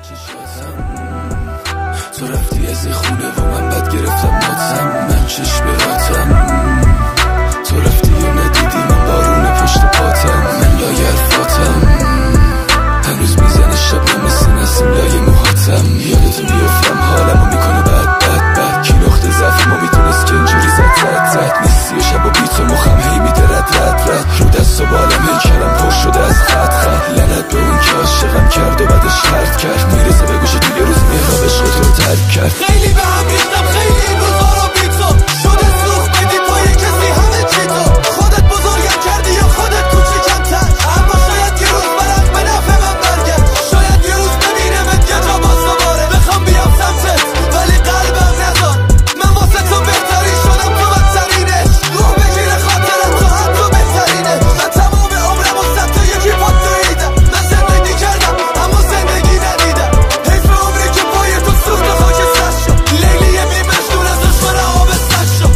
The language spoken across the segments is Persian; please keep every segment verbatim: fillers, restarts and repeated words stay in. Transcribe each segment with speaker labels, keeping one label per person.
Speaker 1: تو رفتی از این خونه و من بد گرفتم ماتم، من چشماتم. تو رفتی و ندیدی من بارون پشت پاتم، من لاگرفاتم. هنوز میزنه شب مثل نسیم لای موهاتم. یادتو میافتم حالمو میکنه بد بد بد. کی نقطه ضعف ما میتونست که اینجوری زد زد زد. نیستی و شب و بیت و مخم هی میده رد رد رد. رو دست و بالم هی کلم پر شده از خط خط. لعنت به اون که عاشقم کرد و بعدش ترد کرد. میرسه به گوشه دیگه روز میرا عشق تو رو ترک کرد.
Speaker 2: خیلی به هم ریختم خیلی این روزا رو بی تو. شده سوخ بدی پای کسی همه چی تو. خودت بزرگم کردی یا خودت کوچیکم تر. اما شاید یه روز برات به نفع من برگرد. شاید یه روز ببینمت یه جا باز دوباره. بخوام بیام سمتت ولی قلبم نذار. من واسه تو بهتری شدم تو بدترینش. روح بگیره خاطرت تو حتی بهترینه. من تمام عمرم و ست تا یکی پات دویدم. من زندگی کردم اما زندگی ندیدم. حیف عمری که پای تو سوخت و خاک سر شد. لیلی بی مجنون از دشمن آب سر شد.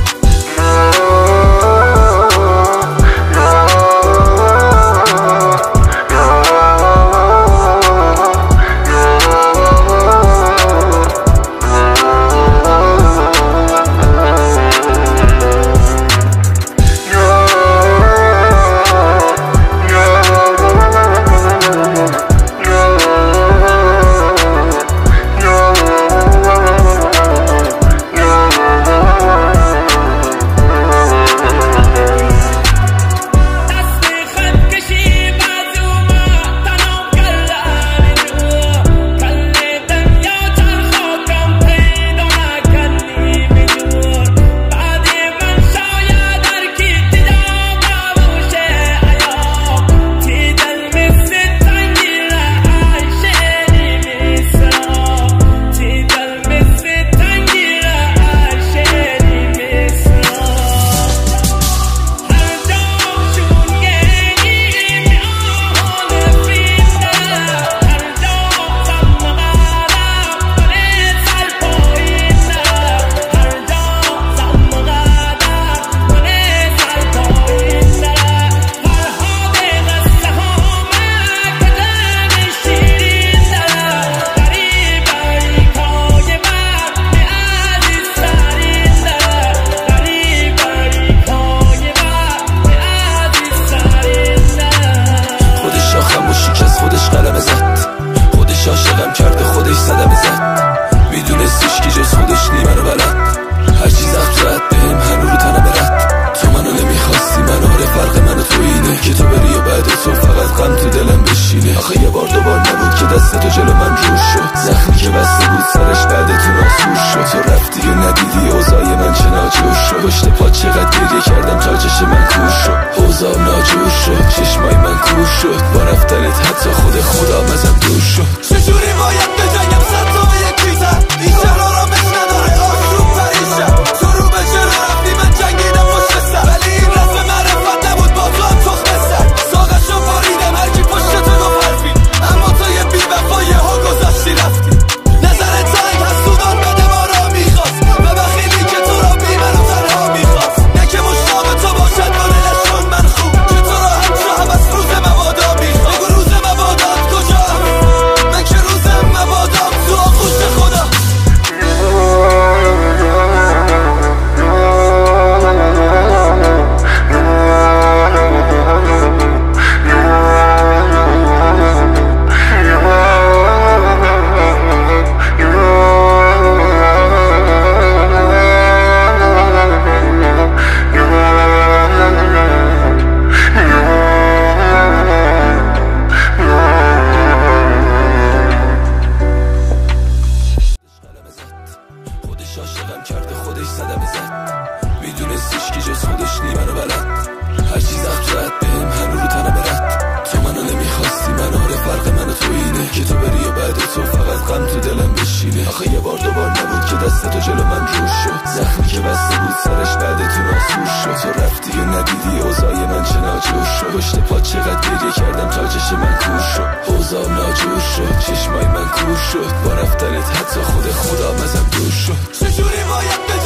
Speaker 2: آخه یه بار دوبار نبود که دست تو جلو من روش شد. زخمی که بسته بود سرش بعدتون آسور شد. تو رفتی و ندیدی اوضاع من چه ناجور شد. پشت پا چقدر گریه کردم تا چش من کور شد. اوضاع ناجور شد چشمای من کور شد. با رفتنت حتی خود خدا مزم دور شد. چجوری باید بجنگم صد تا به یکی زد. این شهر آرامش نداره آشوب پریشم. تو رو به چرا رفتی من جنگیدم پشت سر. ولی این رفت معرفت نبود با تو هم تخمه سر. ساقش رو باریدم هرکی پشت تو رو فرفی. اما تو یه بی وفایه ها گذاشتی رفتی. نظرت سنگ هست سودان بده ما را میخواست. و بخیلی که تو را بی من و تنها میخواست. نه که مشتاق تو باشد با دلش چون من خوب. که تو را همچه هم از روز مبادا میخواست. بگو روز مبادات کجا؟ من که روز مبادام تو آغوش خدا.
Speaker 1: عاشقم کرده خودش صدمه زد. میدونستیش که جز خودش نی منو بلد. هر چیز ضبط زد بهم هنو رو تنه برد. تو منو نمیخواستی من آره فرق من و تو اینه. که تو بری و بعد تو فقط غم تو دلم بشینه. آخه یه بار دوبار نبود که دست تو جلو من روش شد. زخمی که بسته بود سرش بعدتون آسور شد. تو رفتی و ندیدی اوضاع من چه ناجور شد. پشت پا چقدر گریه کردم تا چش من کور شد. اوضاع ناجور شد چشمای من کور شد. با رفتنت حتی خود خدا مزم دور شد.
Speaker 2: چجوری باید